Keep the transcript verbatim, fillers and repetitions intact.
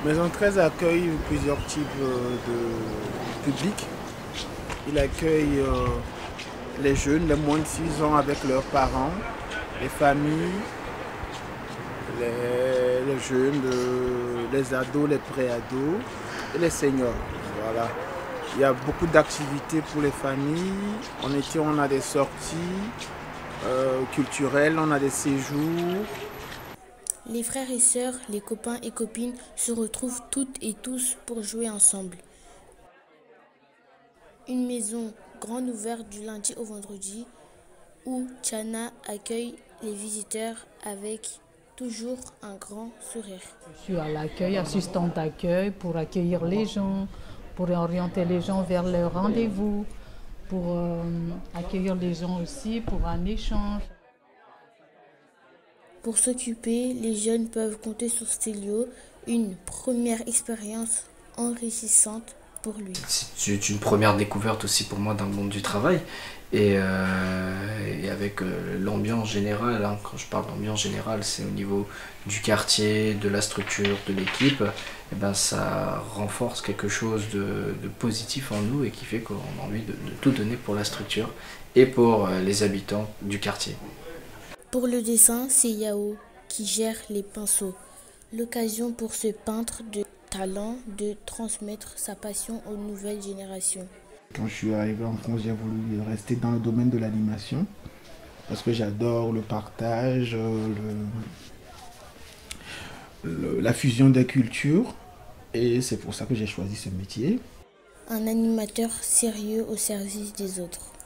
Maison treize accueille plusieurs types euh, de publics. Il accueille euh, les jeunes, les moins de six ans avec leurs parents, les familles, les, les jeunes, euh, les ados, les pré-ados et les seniors. Voilà. Il y a beaucoup d'activités pour les familles. En été, on a des sorties euh, culturelles, on a des séjours. Les frères et sœurs, les copains et copines se retrouvent toutes et tous pour jouer ensemble. Une maison grande ouverte du lundi au vendredi où Chana accueille les visiteurs avec toujours un grand sourire. Je suis à l'accueil, assistante d'accueil pour accueillir les gens, pour orienter les gens vers leur rendez-vous, pour euh, accueillir les gens aussi pour un échange. Pour s'occuper, les jeunes peuvent compter sur Stélio, une première expérience enrichissante pour lui. C'est une première découverte aussi pour moi dans le monde du travail et, euh, et avec euh, l'ambiance générale, hein, quand je parle d'ambiance générale, c'est au niveau du quartier, de la structure, de l'équipe, et ben ça renforce quelque chose de, de positif en nous et qui fait qu'on a envie de, de tout donner pour la structure et pour euh, les habitants du quartier. Pour le dessin, c'est Yao qui gère les pinceaux. L'occasion pour ce peintre de talent de transmettre sa passion aux nouvelles générations. Quand je suis arrivé en France, j'ai voulu rester dans le domaine de l'animation parce que j'adore le partage, le, le, la fusion des cultures et c'est pour ça que j'ai choisi ce métier. Un animateur sérieux au service des autres.